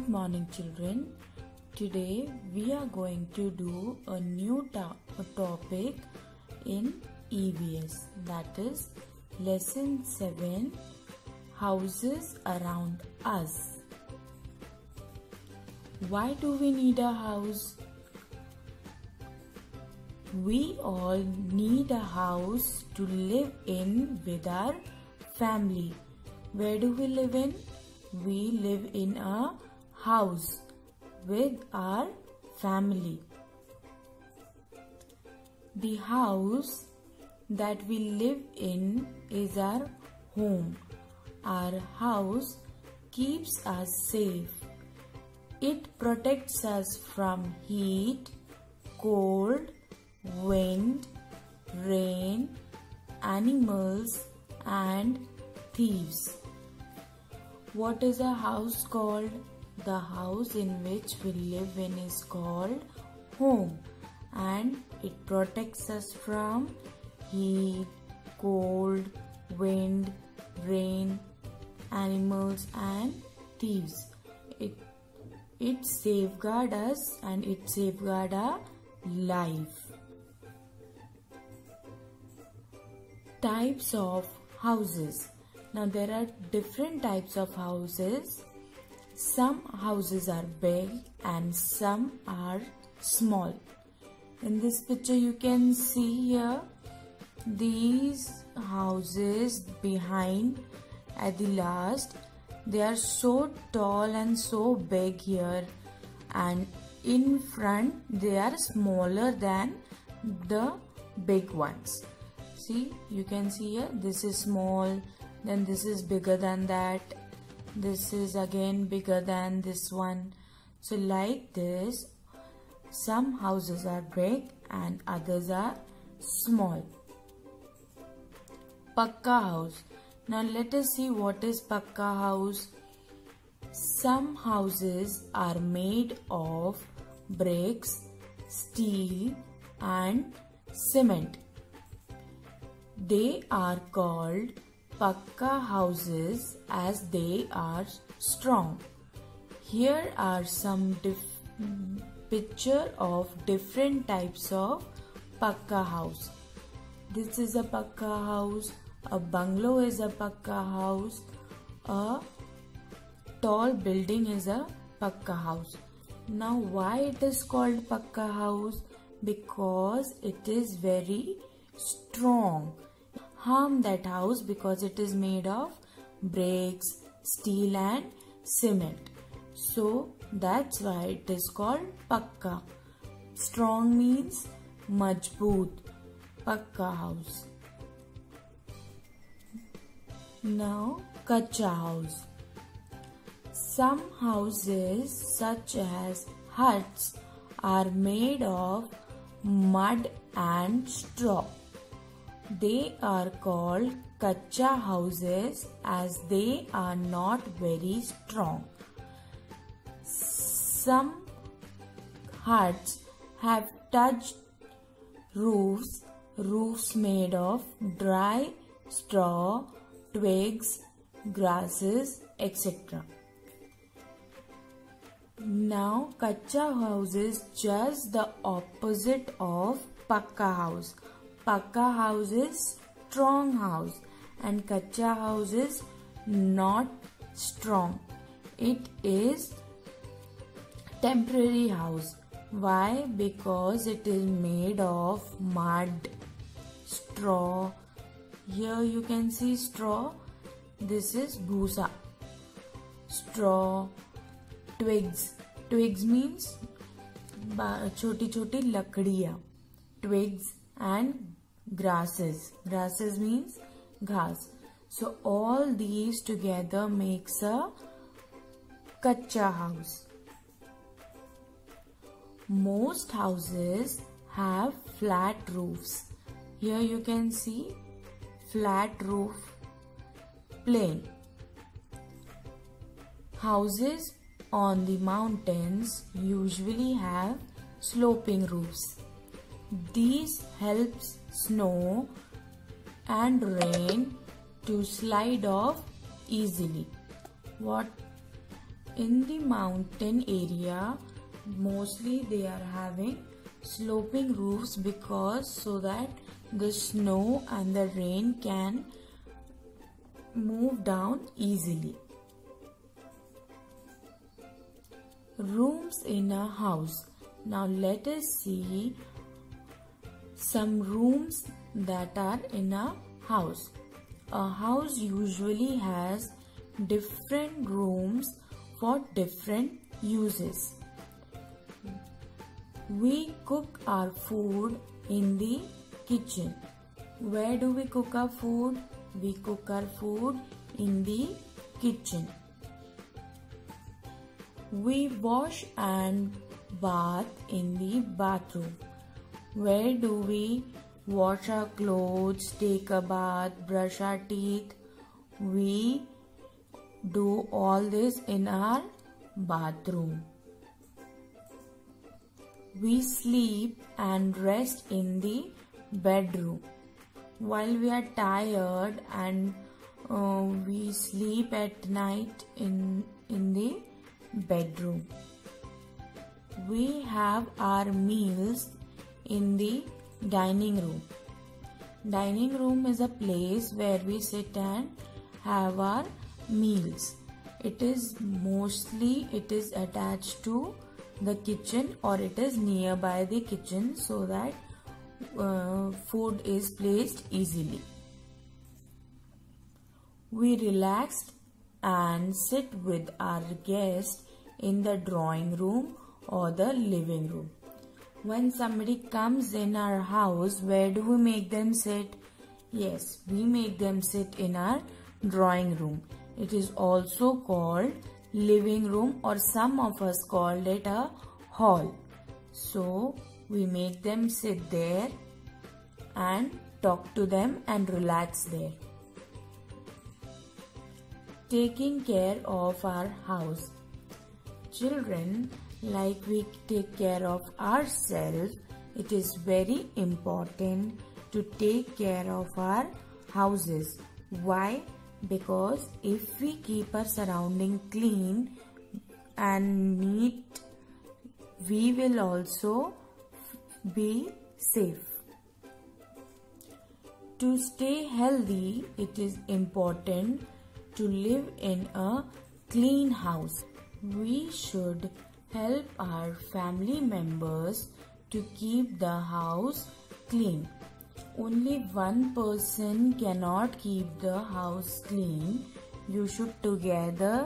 morning, children. Today we are going to do a new topic in EVS, that is lesson 7, houses around us. Why do we need a house? We all need a house to live in with our family. Where do we live in? We live in a house with our family. The house that we live in is our home. Our house keeps us safe. It protects us from heat, cold, wind, rain, animals, and thieves. What is a house called? The house in which we live in is called home, and it protects us from heat, cold, wind, rain, animals, and thieves. It safeguards us and it safeguards our life. Types of houses. Now there are different types of houses. Some houses are big and some are small. In this picture you can see here these houses behind at the last. They are so tall and so big here, and in front they are smaller than the big ones. See, you can see here this is small, then this is bigger than that, this is again bigger than this one. So like this, some houses are big and others are small. Pakka house. Now let us see what is Pakka house. Some houses are made of bricks, steel, and cement. They are called Pakka houses as they are strong. Here are some picture of different types of Pakka house. This is a Pakka house. A bungalow is a Pakka house. A tall building is a Pakka house. Now why it is called Pakka house? Because it is very strong. Harm that house because it is made of bricks, steel, and cement. So that's why it is called Pakka. Strong means Majboot. Pakka house. Now Kacha house. Some houses such as huts are made of mud and straw. They are called Kacha houses as they are not very strong. Some huts have thatched roofs made of dry straw, twigs, grasses, etc. Now Kacha house is just the opposite of Pakka house. Pakka house is strong house and Kacha house is not strong. It is temporary house. Why? Because it is made of mud, straw. Here you can see straw. This is bhusa. Straw, twigs. Twigs means choti lakdiya. Twigs and grasses. Grasses means ghas. So all these together makes a Kacha house. Most houses have flat roofs. Here you can see flat roof, plain. Houses on the mountains usually have sloping roofs. These helps snow and rain to slide off easily. What In the mountain area, mostly they are having sloping roofs because so that the snow and the rain can move down easily. Rooms in a house. Now let us see some rooms that are in a house. A house usually has different rooms for different uses. We cook our food in the kitchen. Where do we cook our food? We cook our food in the kitchen. We wash and bath in the bathroom. Where do we wash our clothes, take a bath, brush our teeth? We do all this in our bathroom. We sleep and rest in the bedroom. While we are tired and we sleep at night in the bedroom. We have our meals in the dining room. Dining room is a place where we sit and have our meals. It is attached to the kitchen or it is nearby the kitchen so that food is placed easily. We relax and sit with our guests in the drawing room or the living room. When somebody comes in our house, where do we make them sit? Yes, we make them sit in our drawing room. It is also called living room or some of us called it a hall. So we make them sit there and talk to them and relax there. Taking care of our house. Children, like we take care of ourselves, it is very important to take care of our houses. Why? Because if we keep our surrounding clean and neat, we will also be safe. To stay healthy, it is important to live in a clean house. We should help our family members to keep the house clean. Only one person cannot keep the house clean. You should together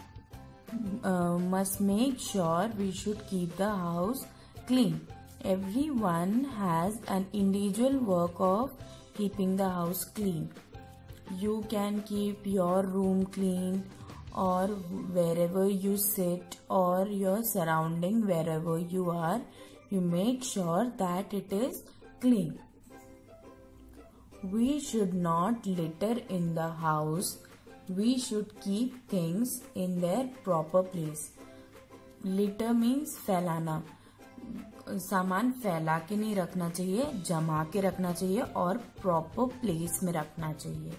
must make sure we should keep the house clean. Everyone has an individual work of keeping the house clean. You can keep your room clean or wherever you sit or your surrounding wherever you are, you make sure that it is clean. We should not litter in the house. We should keep things in their proper place. Litter means फैलाना. सामान फैला के नहीं रखना चाहिए, जमा के रखना चाहिए और प्रॉपर प्लेस में रखना चाहिए.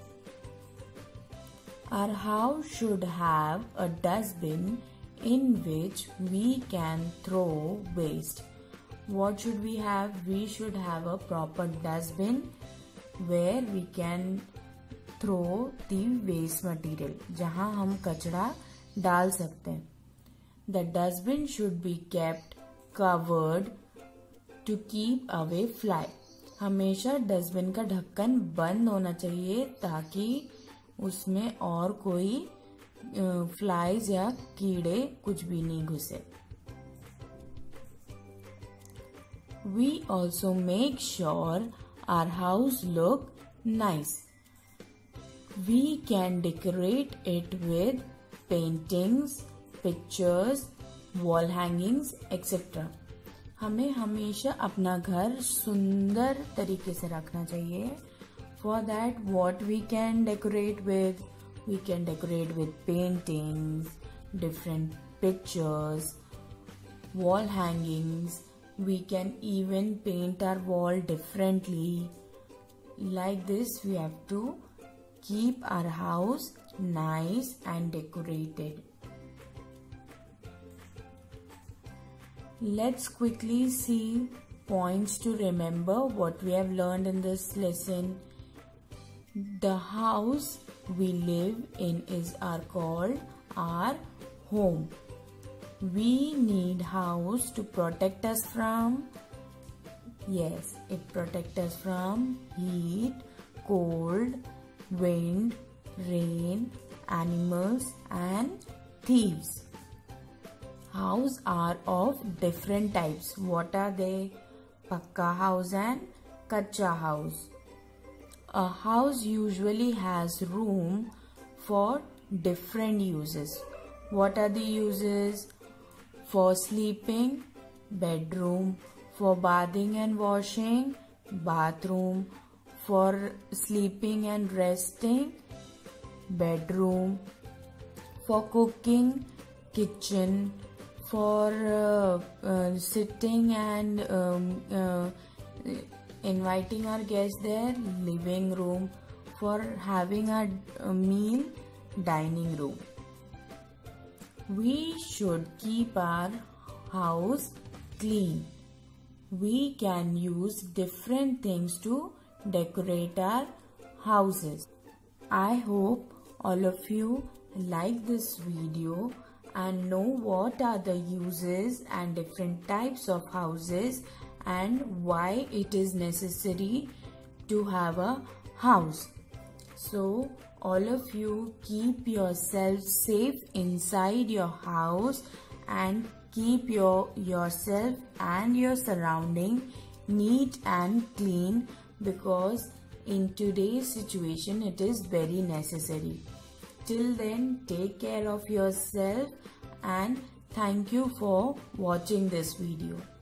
Our house should have a dustbin in which we can throw waste. What should we have? We should have a proper dustbin where we can throw the waste material, जहां हम कचरा डाल सकते हैं. The dustbin should be kept covered to keep away fly. हमेशा dustbin का ढक्कन बंद होना चाहिए ताकि उसमें और कोई फ्लाइज या कीड़े कुछ भी नहीं घुसे. We also make sure our house look nice. We can decorate it with paintings, pictures, wall hangings, etc. हमें हमेशा अपना घर सुंदर तरीके से रखना चाहिए. For that, what we can decorate with? We can decorate with paintings, different pictures, wall hangings. We can even paint our wall differently. Like this, we have to keep our house nice and decorated. Let's quickly see points to remember what we have learned in this lesson. The house we live in is called our home. We need house to protect us from, yes, it protects us from heat, cold, wind, rain, animals and thieves. Houses are of different types. What are they? Pakka house and kacha house. A house usually has room for different uses. What are the uses? For sleeping, bedroom. For bathing and washing, bathroom. For sleeping and resting, bedroom. For cooking, kitchen. For sitting and inviting our guests there, living room. For having a meal, dining room. We should keep our house clean. We can use different things to decorate our houses. I hope all of you like this video and know what are the uses and different types of houses and why it is necessary to have a house. So all of you keep yourself safe inside your house and keep yourself and your surrounding neat and clean, because in today's situation it is very necessary. Till then, take care of yourself and thank you for watching this video.